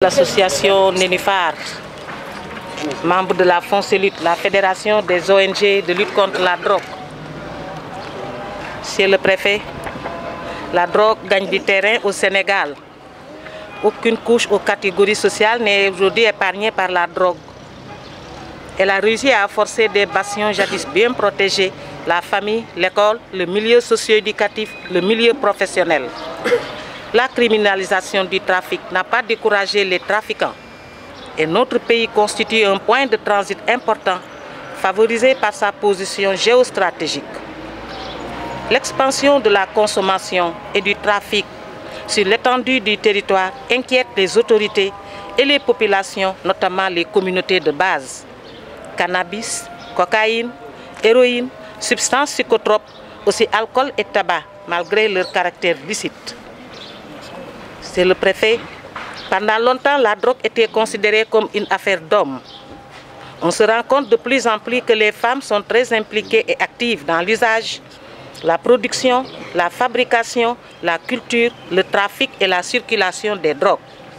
L'association Nénuphar, membre de la FONCELUT, la Fédération des ONG de lutte contre la drogue. Monsieur le préfet, la drogue gagne du terrain au Sénégal. Aucune couche ou catégorie sociale n'est aujourd'hui épargnée par la drogue. Elle a réussi à forcer des bastions jadis bien protégés, la famille, l'école, le milieu socio-éducatif, le milieu professionnel. La criminalisation du trafic n'a pas découragé les trafiquants. Et notre pays constitue un point de transit important, favorisé par sa position géostratégique. L'expansion de la consommation et du trafic sur l'étendue du territoire inquiète les autorités et les populations, notamment les communautés de base. Cannabis, cocaïne, héroïne, substances psychotropes, aussi alcool et tabac, malgré leur caractère licite. C'est le préfet. Pendant longtemps, la drogue était considérée comme une affaire d'hommes. On se rend compte de plus en plus que les femmes sont très impliquées et actives dans l'usage, la production, la fabrication, la culture, le trafic et la circulation des drogues.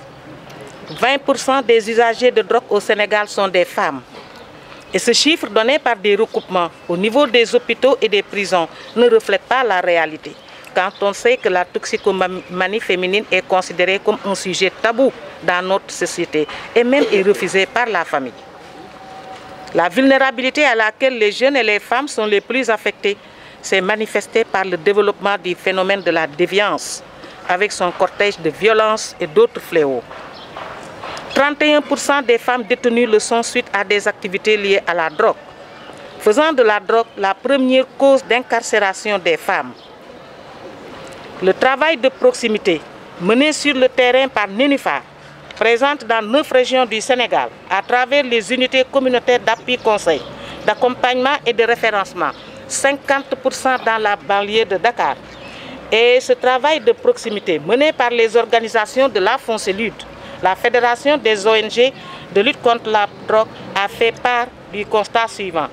20% des usagers de drogue au Sénégal sont des femmes. Et ce chiffre donné par des recoupements au niveau des hôpitaux et des prisons ne reflète pas la réalité, quand on sait que la toxicomanie féminine est considérée comme un sujet tabou dans notre société et même est refusée par la famille. La vulnérabilité à laquelle les jeunes et les femmes sont les plus affectées s'est manifestée par le développement du phénomène de la déviance, avec son cortège de violences et d'autres fléaux. 31% des femmes détenues le sont suite à des activités liées à la drogue, faisant de la drogue la première cause d'incarcération des femmes. Le travail de proximité mené sur le terrain par Nénuphar, présente dans 9 régions du Sénégal, à travers les unités communautaires d'appui conseil, d'accompagnement et de référencement, 50% dans la banlieue de Dakar. Et ce travail de proximité mené par les organisations de la FONCELUT, la Fédération des ONG de lutte contre la drogue, a fait part du constat suivant.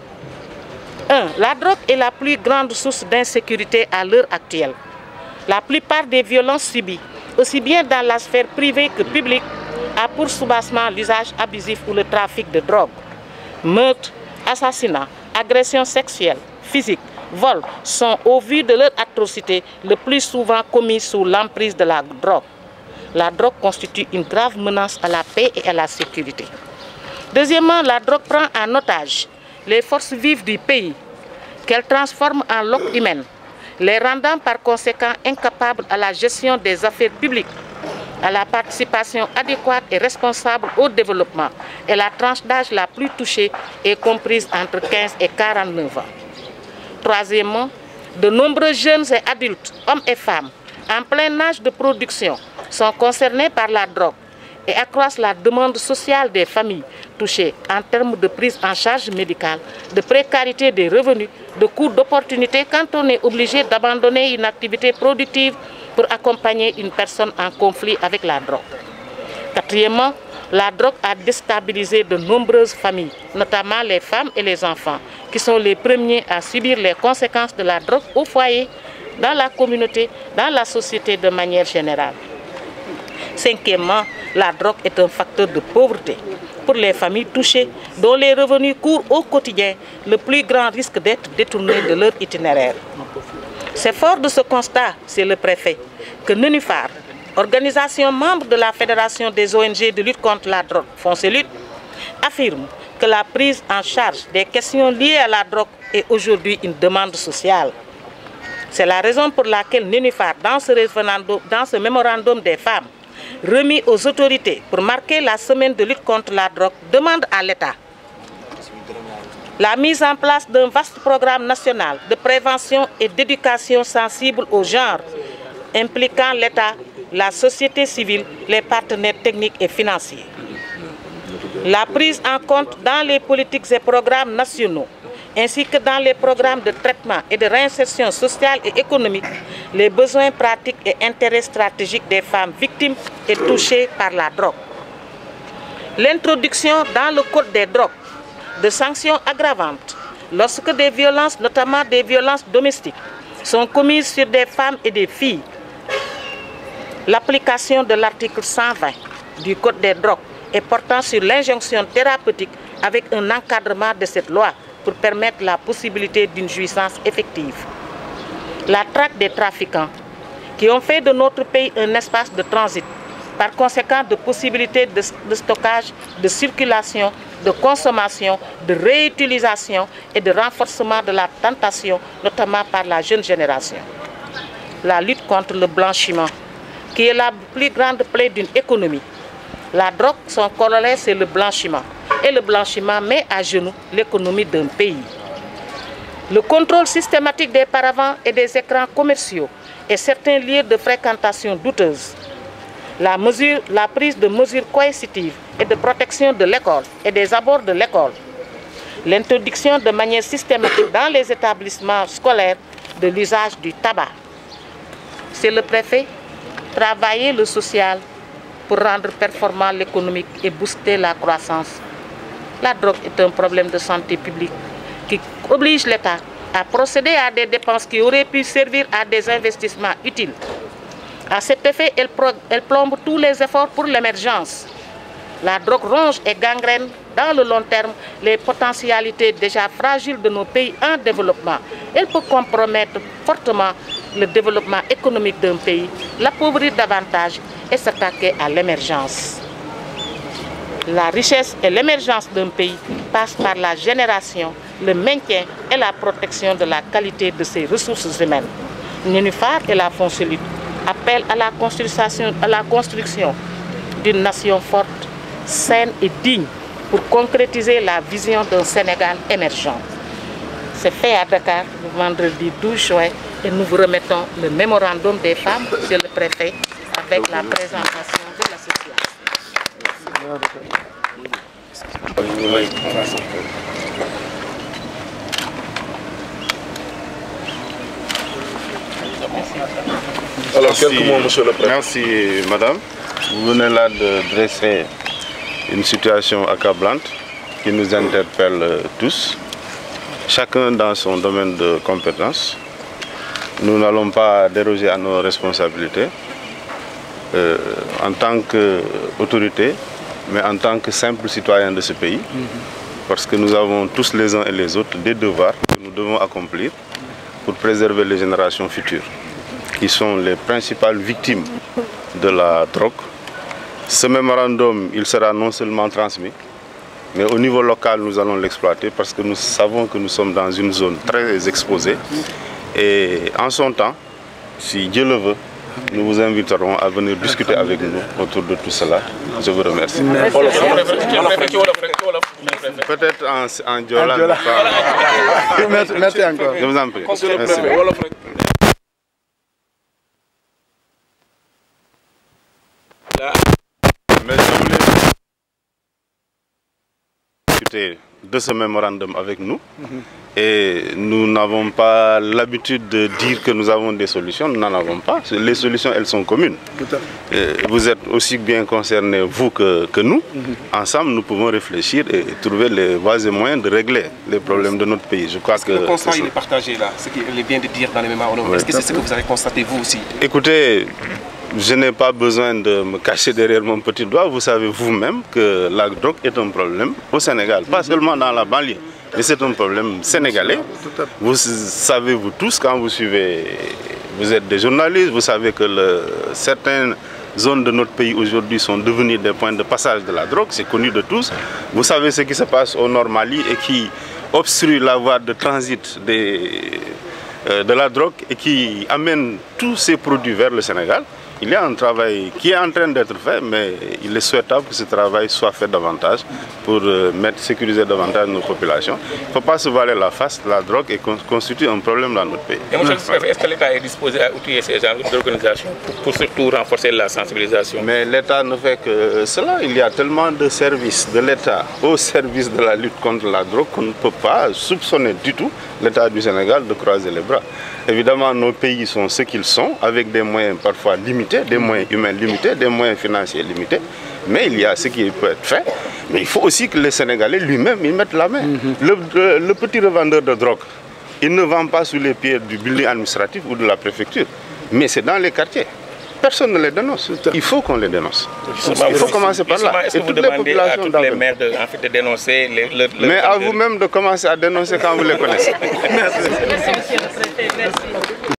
1. La drogue est la plus grande source d'insécurité à l'heure actuelle. La plupart des violences subies, aussi bien dans la sphère privée que publique, a pour soubassement l'usage abusif ou le trafic de drogue. Meurtres, assassinats, agressions sexuelles, physiques, vols sont, au vu de leur atrocité, le plus souvent commis sous l'emprise de la drogue. La drogue constitue une grave menace à la paix et à la sécurité. Deuxièmement, la drogue prend en otage les forces vives du pays, qu'elle transforme en loques humaines, les rendant par conséquent incapables à la gestion des affaires publiques, à la participation adéquate et responsable au développement, et la tranche d'âge la plus touchée est comprise entre 15 et 49 ans. Troisièmement, de nombreux jeunes et adultes, hommes et femmes, en plein âge de production, sont concernés par la drogue et accroissent la demande sociale des familles touchées en termes de prise en charge médicale, de précarité des revenus, de coûts d'opportunité quand on est obligé d'abandonner une activité productive pour accompagner une personne en conflit avec la drogue. Quatrièmement, la drogue a déstabilisé de nombreuses familles, notamment les femmes et les enfants, qui sont les premiers à subir les conséquences de la drogue au foyer, dans la communauté, dans la société de manière générale. Cinquièmement, la drogue est un facteur de pauvreté pour les familles touchées, dont les revenus courent au quotidien le plus grand risque d'être détournés de leur itinéraire. C'est fort de ce constat, c'est le préfet, que Nénuphar, organisation membre de la Fédération des ONG de lutte contre la drogue, FONCELUT, affirme que la prise en charge des questions liées à la drogue est aujourd'hui une demande sociale. C'est la raison pour laquelle Nénuphar, dans ce mémorandum des femmes, remis aux autorités pour marquer la semaine de lutte contre la drogue, demande à l'État la mise en place d'un vaste programme national de prévention et d'éducation sensible au genre, impliquant l'État, la société civile, les partenaires techniques et financiers. La prise en compte dans les politiques et programmes nationaux, ainsi que dans les programmes de traitement et de réinsertion sociale et économique, les besoins pratiques et intérêts stratégiques des femmes victimes et touchées par la drogue. L'introduction dans le code des drogues de sanctions aggravantes lorsque des violences, notamment des violences domestiques, sont commises sur des femmes et des filles. L'application de l'article 120 du Code des drogues et portant sur l'injonction thérapeutique avec un encadrement de cette loi pour permettre la possibilité d'une jouissance effective. La traque des trafiquants qui ont fait de notre pays un espace de transit, par conséquent de possibilités de stockage, de circulation, de consommation, de réutilisation et de renforcement de la tentation, notamment par la jeune génération. La lutte contre le blanchiment, qui est la plus grande plaie d'une économie. La drogue, son corollaire, c'est le blanchiment. Et le blanchiment met à genoux l'économie d'un pays. Le contrôle systématique des paravents et des écrans commerciaux et certains lieux de fréquentation douteuses. La prise de mesures coercitives et de protection de l'école et des abords de l'école. L'introduction de manière systématique dans les établissements scolaires de l'usage du tabac. C'est le préfet, travailler le social pour rendre performant l'économique et booster la croissance. La drogue est un problème de santé publique qui oblige l'État à procéder à des dépenses qui auraient pu servir à des investissements utiles. À cet effet, elle plombe tous les efforts pour l'émergence. La drogue ronge et gangrène dans le long terme les potentialités déjà fragiles de nos pays en développement. Elle peut compromettre fortement le développement économique d'un pays, l'appauvrir davantage et s'attaquer à l'émergence. La richesse et l'émergence d'un pays passent par la génération, le maintien et la protection de la qualité de ses ressources humaines. Nénuphar et la Fonsolide appellent à la construction d'une nation forte, saine et digne pour concrétiser la vision d'un Sénégal émergent. C'est fait à Dakar le vendredi 12 juin et nous vous remettons le mémorandum des femmes, monsieur le préfet, avec la présentation de l'association. Alors, quelques mots, monsieur le préfet. Merci, madame. Vous venez là de dresser une situation accablante qui nous interpelle tous, chacun dans son domaine de compétence. Nous n'allons pas déroger à nos responsabilités en tant qu'autorité, mais en tant que simple citoyen de ce pays, parce que nous avons tous les uns et les autres des devoirs que nous devons accomplir pour préserver les générations futures, qui sont les principales victimes de la drogue. Ce mémorandum, il sera non seulement transmis, mais au niveau local, nous allons l'exploiter parce que nous savons que nous sommes dans une zone très exposée. Et en son temps, si Dieu le veut, nous vous inviterons à venir discuter avec nous autour de tout cela. Je vous remercie. Peut-être en Diola. Merci encore. Je vous en prie. Merci. Mais je voulais discuter de ce mémorandum avec nous. Et nous n'avons pas l'habitude de dire que nous avons des solutions, nous n'en avons pas. Les solutions, elles sont communes. Vous êtes aussi bien concernés, vous, que nous. Ensemble, nous pouvons réfléchir et trouver les voies et moyens de régler les problèmes de notre pays. Je crois que le constat, il est partagé là, ce qu'il vient de dire dans les mémorandums. Est-ce que c'est ce que vous avez constaté, vous aussi? Écoutez, je n'ai pas besoin de me cacher derrière mon petit doigt. Vous savez vous-même que la drogue est un problème au Sénégal, pas seulement dans la banlieue. Mais c'est un problème sénégalais. Vous savez, vous tous, quand vous suivez, vous êtes des journalistes, vous savez que certaines zones de notre pays aujourd'hui sont devenues des points de passage de la drogue, c'est connu de tous. Vous savez ce qui se passe au Nord Mali et qui obstrue la voie de transit de la drogue et qui amène tous ces produits vers le Sénégal. Il y a un travail qui est en train d'être fait, mais il est souhaitable que ce travail soit fait davantage pour sécuriser davantage nos populations. Il ne faut pas se voiler la face, la drogue constitue un problème dans notre pays. Est-ce que l'État est disposé à outiller ces genres d'organisations pour surtout renforcer la sensibilisation? Mais l'État ne fait que cela. Il y a tellement de services de l'État au service de la lutte contre la drogue qu'on ne peut pas soupçonner du tout l'État du Sénégal de croiser les bras. Évidemment, nos pays sont ce qu'ils sont, avec des moyens parfois limités, des moyens humains limités, des moyens financiers limités. Mais il y a ce qui peut être fait. Mais il faut aussi que les Sénégalais lui-même y mettent la main. Le petit revendeur de drogue, il ne vend pas sous les pieds du building administratif ou de la préfecture, mais c'est dans les quartiers. Personne ne les dénonce. Il faut qu'on les dénonce. Il faut commencer par là. Est-ce que vous demandez à tous les maires de dénoncer mais à vous-même de commencer à dénoncer quand vous les connaissez. Merci, monsieur le préfet. Merci.